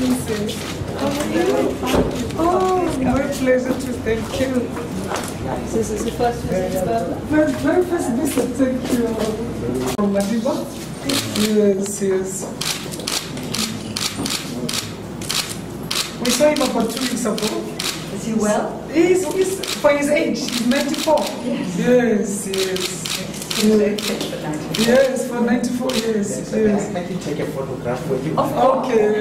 Princess. How are you? Oh, my pleasure to thank you. This is the first visit to Burma? Very first visit, thank you. From Madiba? Yes, yes. We saw him about 2 weeks ago. Is he well? He's for his age, he's 94. Yes. Yes, yes. Yes, for 94 years. Yes. Can you take a photograph with you? Okay.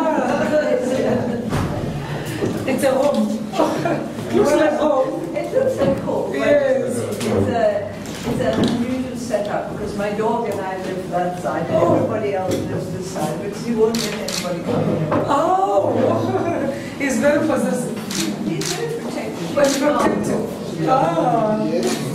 It's a home. Looks like home. It looks like home. Yes. It's an unusual setup because my dog and I live that side and everybody else lives this side because you won't let anybody come in. Oh, he's very possessive. He's very protective. But protective. Ah.